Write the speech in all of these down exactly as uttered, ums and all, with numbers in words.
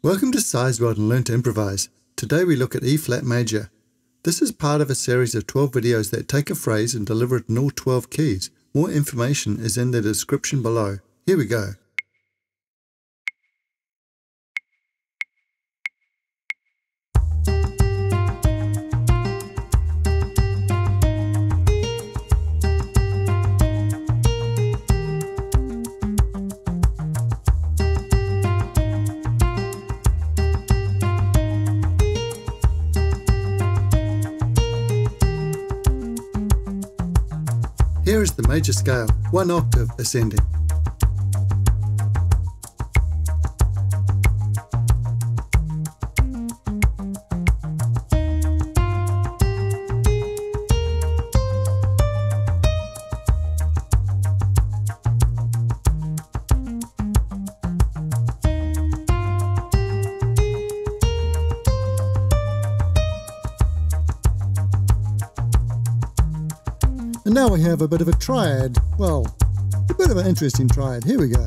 Welcome to Sizewell and Learn to Improvise. Today we look at E flat major. This is part of a series of twelve videos that take a phrase and deliver it in all twelve keys. More information is in the description below. Here we go. Here is the major scale, one octave ascending. And now we have a bit of a triad. Well, a bit of an interesting triad. Here we go.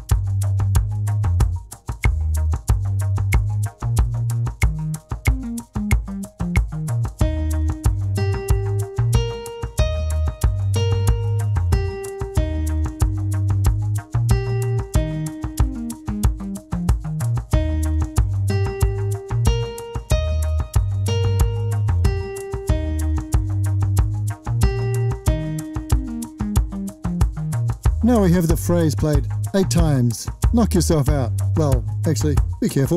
Now we have the phrase played eight times. Knock yourself out. Well, actually, be careful.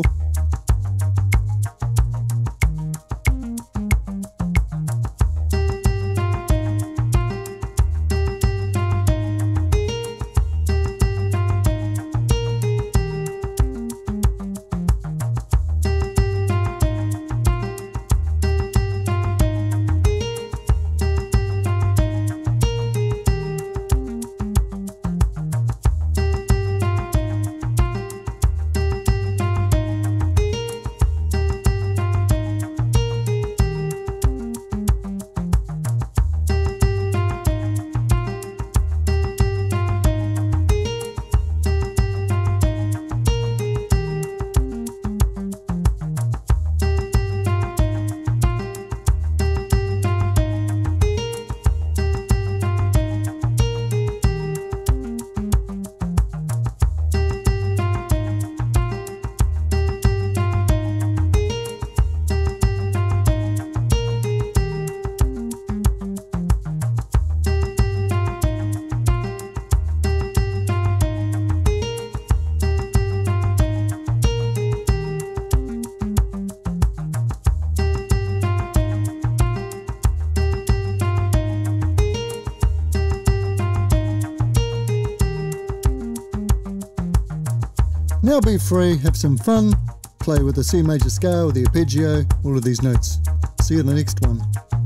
Now be free, have some fun, play with the C major scale, the arpeggio, all of these notes. See you in the next one.